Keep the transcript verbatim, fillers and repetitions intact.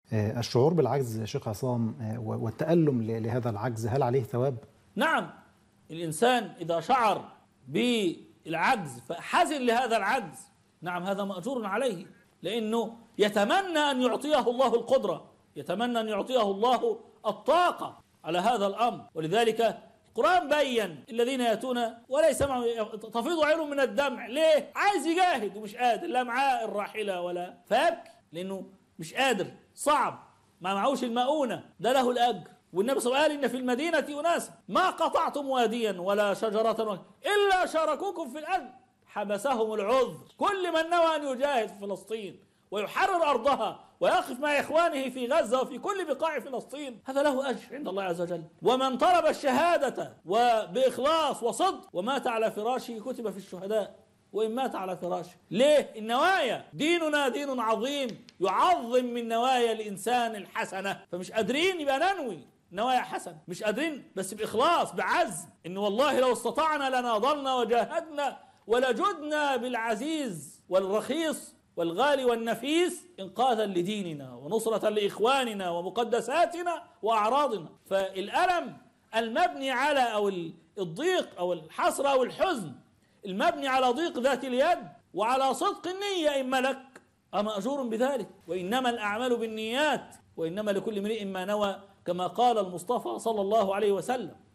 الشعور بالعجز شيخ عصام والتألم لهذا العجز، هل عليه ثواب؟ نعم، الإنسان إذا شعر بالعجز فحزن لهذا العجز، نعم هذا مأجور عليه، لأنه يتمنى أن يعطيه الله القدرة، يتمنى أن يعطيه الله الطاقة على هذا الأمر. ولذلك القرآن بين الذين يأتون وليس معهم تفيض عينهم من الدمع. ليه؟ عايز يجاهد ومش قادر، لا معاه الراحلة ولا، فيبكي لأنه مش قادر، صعب، ما معهوش المؤونة، ده له الأجر. والنبي صلى الله عليه وسلم قال إن في المدينة أناس ما قطعتم واديا ولا شجرة إلا شاركوكم في الأجر، حبسهم العذر. كل من نوى أن يجاهد في فلسطين ويحرر أرضها ويقف مع إخوانه في غزة وفي كل بقاع فلسطين، هذا له أجر عند الله عز وجل. ومن طلب الشهادة وبإخلاص وصدق ومات على فراشه كتب في الشهداء وإن مات على فراشه. ليه؟ النوايا، ديننا دين عظيم يعظم من نوايا الإنسان الحسنة، فمش قادرين يبقى ننوي نوايا حسن، مش قادرين بس بإخلاص بعزم، إن والله لو استطعنا لناضلنا وجاهدنا ولجدنا بالعزيز والرخيص والغالي والنفيس إنقاذا لديننا ونصرة لإخواننا ومقدساتنا وأعراضنا. فالألم المبني على أو الضيق أو الحسرة أو الحزن المبني على ضيق ذات اليد وعلى صدق النية إما لك أمأجور بذلك، وإنما الأعمال بالنيات وإنما لكل امرئ ما نوى، كما قال المصطفى صلى الله عليه وسلم.